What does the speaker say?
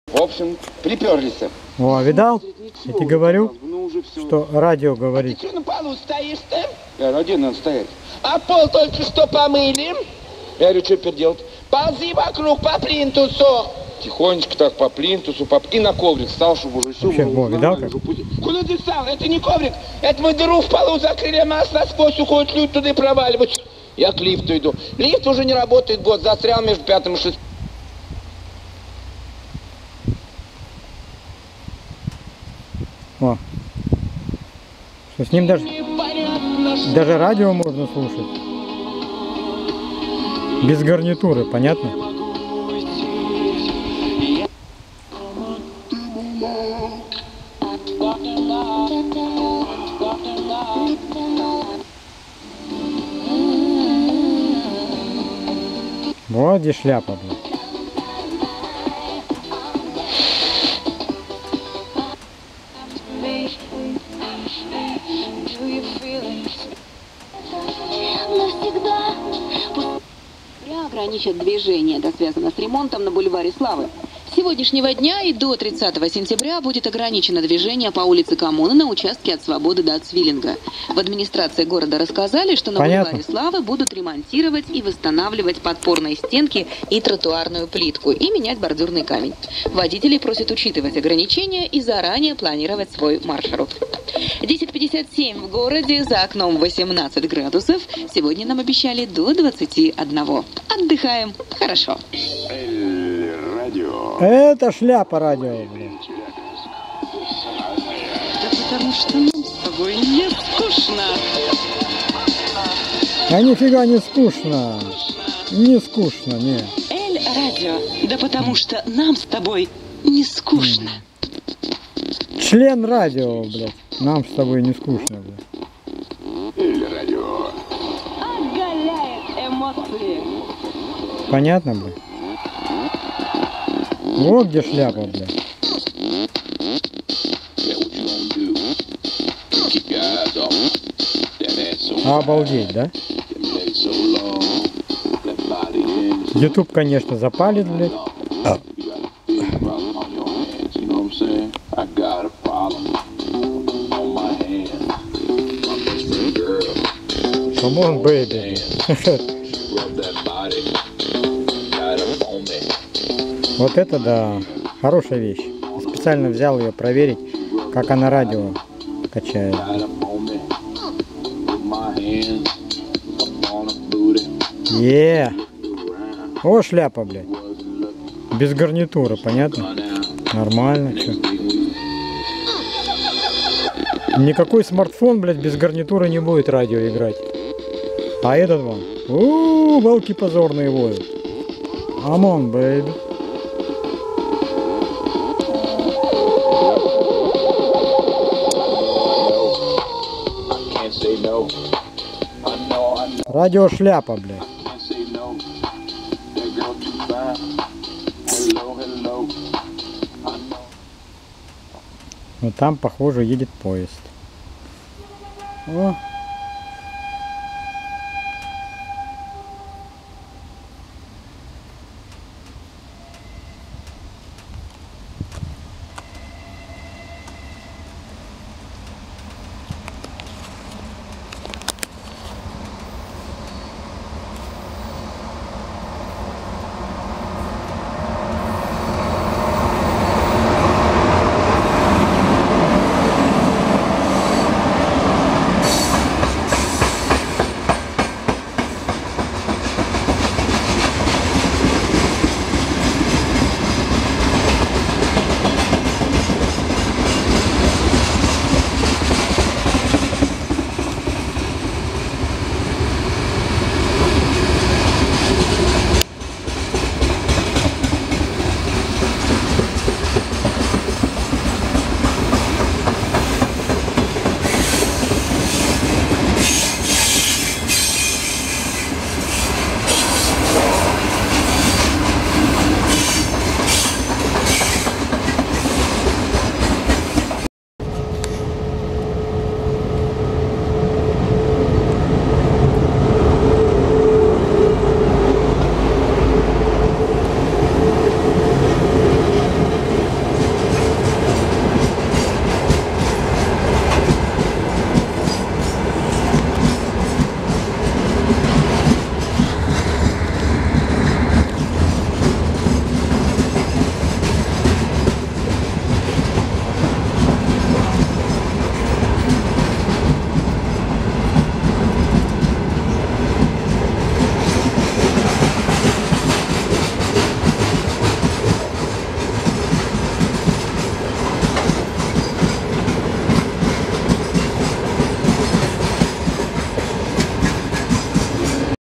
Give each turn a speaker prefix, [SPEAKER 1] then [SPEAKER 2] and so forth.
[SPEAKER 1] В общем, приперлись.
[SPEAKER 2] О, видал? Я тебе говорю, что радио говорит.
[SPEAKER 1] А ты что на полу стоишь-то? Я один надо стоять. А пол только что помыли. Я говорю, что теперь делать? Ползи вокруг по плинтусу. Тихонечко так по плинтусу, и на коврик стал, чтобы уже все.
[SPEAKER 2] Вообще, во, видал как?
[SPEAKER 1] Куда ты стал? Это не коврик. Это мы дыру в полу закрыли, а нас насквозь уходят люди туда и проваливаются. Я к лифту иду. Лифт уже не работает год, застрял между 5-м и 6-м.
[SPEAKER 2] О, что с ним даже радио можно слушать. Без гарнитуры, понятно? Вот где шляпа, блин.
[SPEAKER 3] Ограничат движение. Это связано с ремонтом на бульваре Славы. С сегодняшнего дня и до 30 сентября будет ограничено движение по улице Коммуны на участке от Свободы до Цвиллинга. В администрации города рассказали, что на бульваре Славы будут ремонтировать и восстанавливать подпорные стенки и тротуарную плитку и менять бордюрный камень. Водителей просят учитывать ограничения и заранее планировать свой маршрут. 10:57 в городе, за окном 18 градусов. Сегодня нам обещали до 21. Отдыхаем хорошо.
[SPEAKER 2] Это шляпа радио, блин.
[SPEAKER 3] Да потому что нам с тобой не скучно.
[SPEAKER 2] А нифига не скучно. Не скучно, не.
[SPEAKER 3] Эль-радио. Да потому что нам с тобой не скучно.
[SPEAKER 2] Член радио, блядь. Нам с тобой не скучно, блядь.
[SPEAKER 1] Эль-радио.
[SPEAKER 3] Оголяет эмоции.
[SPEAKER 2] Понятно, блядь? Вот где шляпа, блядь. Обалдеть, да? YouTube, конечно, запалит, блядь. Come on, baby. Вот это да, хорошая вещь. Специально взял ее проверить, как она радио качает. О, шляпа, блядь. Без гарнитуры, понятно? Нормально, чё. Никакой смартфон, блядь, без гарнитуры не будет радио играть. А этот вон. Волки позорные воют. Come on, baby. Радио шляпа, блядь. Но там, похоже, едет поезд. О.